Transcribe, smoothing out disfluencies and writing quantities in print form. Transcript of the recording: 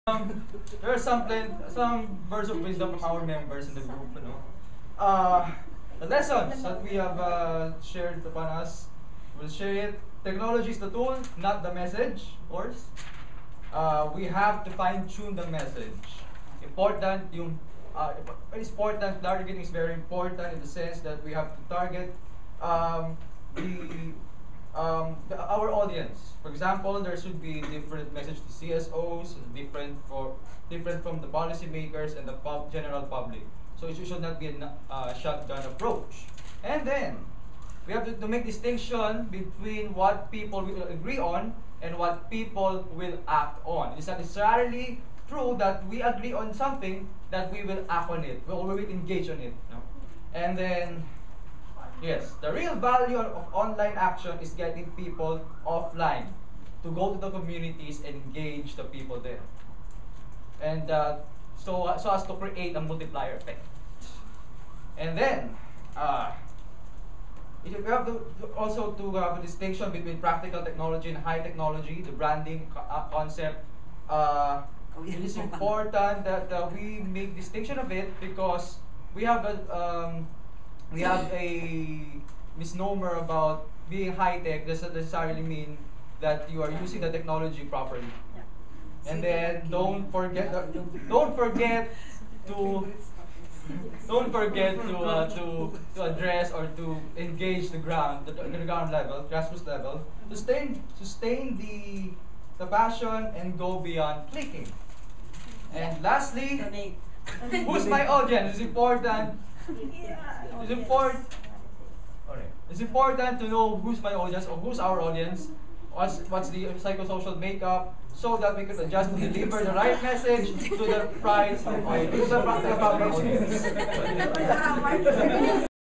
There are some words of wisdom from our members in the group. The lessons that we have shared upon us, we'll share it. Technology is the tool, not the message, of course. We have to fine-tune the message. Important, it's important, targeting is very important in the sense that we have to target um, our audience. For example, there should be different message to CSOs, different from the policymakers and the general public. So it should not be a shotgun approach. And then we have to make distinction between what people will agree on and what people will act on. It's not necessarily true that we agree on something that we will act on it, or we will engage on it. No? And then, yes, the real value of online action is getting people offline to go to the communities and engage the people there. And so as to create a multiplier effect. And then, we have to also to have a distinction between practical technology and high technology, the branding concept. It is important that we make distinction of it because we have a misnomer about being high tech doesn't necessarily mean that you are using the technology properly. And then don't forget to address or to engage the ground, the ground level, grassroots level, sustain the passion and go beyond clicking. And lastly, who's my audience? It's important. It's important. It's important to know who's my audience or who's our audience. What's the psychosocial makeup, so that we can adjust to deliver the right message to the practical public audience.